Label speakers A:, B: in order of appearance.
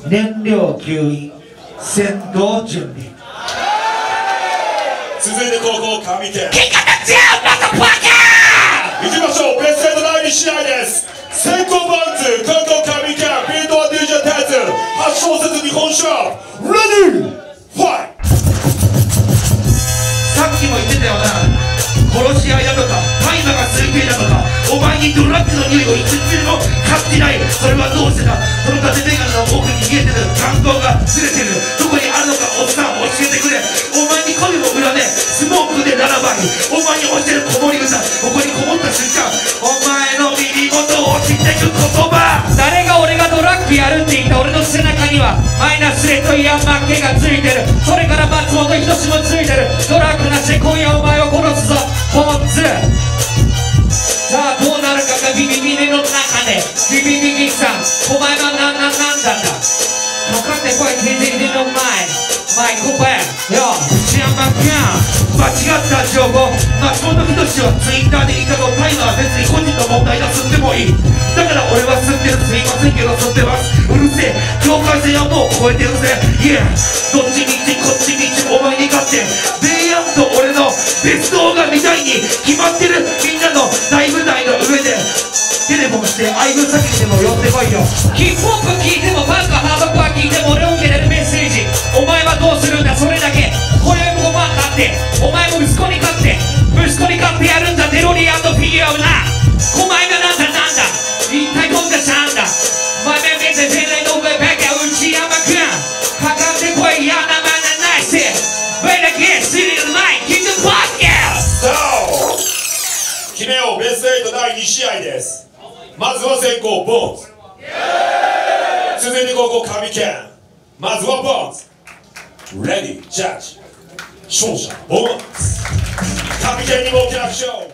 A: 燃料吸引戦闘準備。
B: 続いて高校上県
C: 結果たちやマザーパーカ
B: 行きましょう。ベスト8第2試合です。先行バンズ高校上県ビートは DJ テツ8小節日本勝負レディーファイト。
A: さっきも言ってたよな、殺し合いだとか大麻がする系だとか、お前にドラッグの匂いを一つも買ってない。それはどうしてだ。その縦眼鏡の奥に見えてる眼光がずれてる。どこにあるのかおっさん教えてくれ。お前に恋も裏でスモークでララバイ、お前に教える子守歌、ここにこもった瞬間お前の耳元を落ちてく言葉。
C: 誰が俺がドラッグやるって言った。俺の背中にはマイナスレッドイヤーマッケがついてる。それから松本人志もついてる。ドラッグなしで今夜お前を殺すぞポンズ。さあどうなるかがビビビネの中でビビビビさんお前はなんだかかってこい全然の前マイクバンよ内山君
A: 間違った情報。松本人志はツイッターで言ったの、タイマーは別に個人の問題だ、吸ってもいい。だから俺は吸ってる、すいませんけど吸ってます。うるせえ、境界線はもう超えてるぜ。いや、どっちみちこっちみちお前に勝ってベイヤンと俺のベストが見たいに決まってる。みんなの大舞台の上でテレフォンして相分先にでも寄ってこいよ。
C: ヒップホップ聴いてもパンクハードコア聴いても俺を受けれるメッセージ。お前はどうするんだそれだけ。これも5万買ってお前も息子に買ってやるんだ。デロリアンのフィギュアをな。お前がなんだ一体どんなシャンだ。お前め全然の声バカ内山君かかってこいやなまなナイスベラゲスリルマイキングパーキャス。
B: さあ決めよう。ベスト8第2試合です。まずは先攻ボーンズ、続いて高校上県。まずはボーンズレディージャッジ勝者ボーンズ。上県にも大きな拍手を。